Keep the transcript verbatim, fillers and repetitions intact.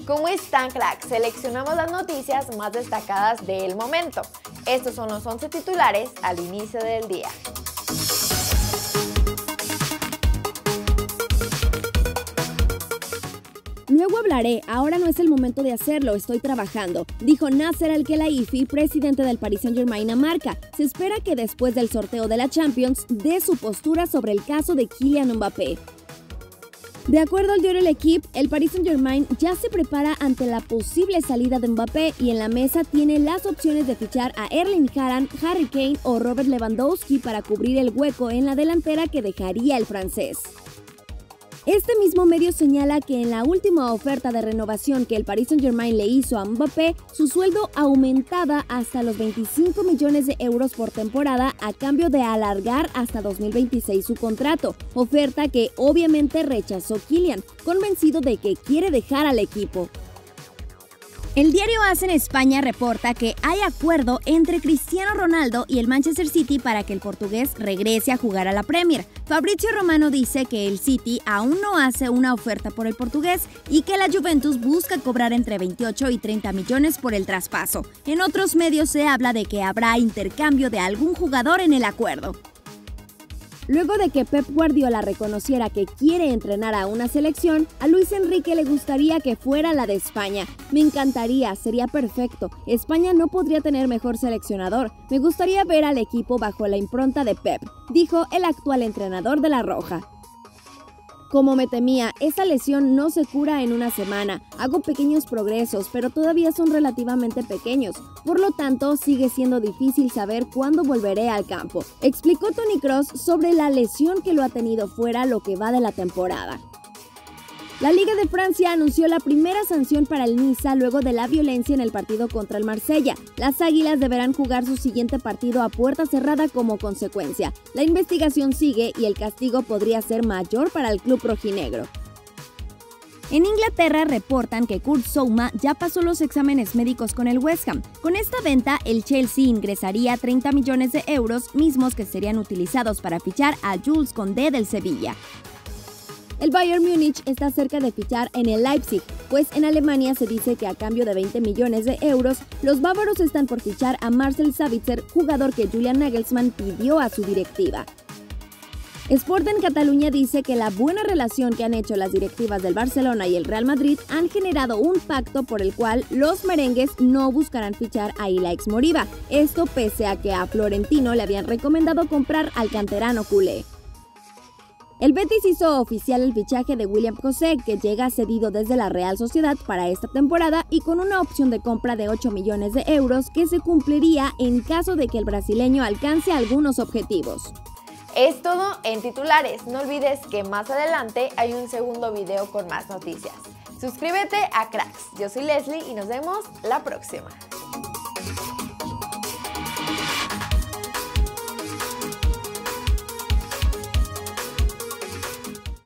¿Cómo están, cracks? Seleccionamos las noticias más destacadas del momento. Estos son los once titulares al inicio del día. Luego hablaré, ahora no es el momento de hacerlo, estoy trabajando, dijo Nasser Al-Khelaifi, presidente del Paris Saint-Germain a Marca. Se espera que después del sorteo de la Champions dé su postura sobre el caso de Kylian Mbappé. De acuerdo al diario L'Équipe, el Paris Saint-Germain ya se prepara ante la posible salida de Mbappé y en la mesa tiene las opciones de fichar a Erling Haaland, Harry Kane o Robert Lewandowski para cubrir el hueco en la delantera que dejaría el francés. Este mismo medio señala que en la última oferta de renovación que el Paris Saint-Germain le hizo a Mbappé, su sueldo aumentaba hasta los veinticinco millones de euros por temporada a cambio de alargar hasta dos mil veintiséis su contrato, oferta que obviamente rechazó Kylian, convencido de que quiere dejar al equipo. El diario A S en España reporta que hay acuerdo entre Cristiano Ronaldo y el Manchester City para que el portugués regrese a jugar a la Premier. Fabrizio Romano dice que el City aún no hace una oferta por el portugués y que la Juventus busca cobrar entre veintiocho y treinta millones por el traspaso. En otros medios se habla de que habrá intercambio de algún jugador en el acuerdo. Luego de que Pep Guardiola reconociera que quiere entrenar a una selección, a Luis Enrique le gustaría que fuera la de España. Me encantaría, sería perfecto. España no podría tener mejor seleccionador. Me gustaría ver al equipo bajo la impronta de Pep, dijo el actual entrenador de La Roja. Como me temía, esa lesión no se cura en una semana. Hago pequeños progresos, pero todavía son relativamente pequeños. Por lo tanto, sigue siendo difícil saber cuándo volveré al campo, explicó Toni Kroos sobre la lesión que lo ha tenido fuera lo que va de la temporada. La Liga de Francia anunció la primera sanción para el Niza luego de la violencia en el partido contra el Marsella. Las Águilas deberán jugar su siguiente partido a puerta cerrada como consecuencia. La investigación sigue y el castigo podría ser mayor para el club rojinegro. En Inglaterra reportan que Kurt Zouma ya pasó los exámenes médicos con el West Ham. Con esta venta, el Chelsea ingresaría treinta millones de euros, mismos que serían utilizados para fichar a Jules Koundé del Sevilla. El Bayern Múnich está cerca de fichar en el Leipzig, pues en Alemania se dice que a cambio de veinte millones de euros, los bávaros están por fichar a Marcel Sabitzer, jugador que Julian Nagelsmann pidió a su directiva. Sport en Cataluña dice que la buena relación que han hecho las directivas del Barcelona y el Real Madrid han generado un pacto por el cual los merengues no buscarán fichar a Ilaix Moriba, esto pese a que a Florentino le habían recomendado comprar al canterano culé. El Betis hizo oficial el fichaje de William José, que llega cedido desde la Real Sociedad para esta temporada y con una opción de compra de ocho millones de euros que se cumpliría en caso de que el brasileño alcance algunos objetivos. Es todo en titulares. No olvides que más adelante hay un segundo video con más noticias. Suscríbete a Cracks. Yo soy Leslie y nos vemos la próxima.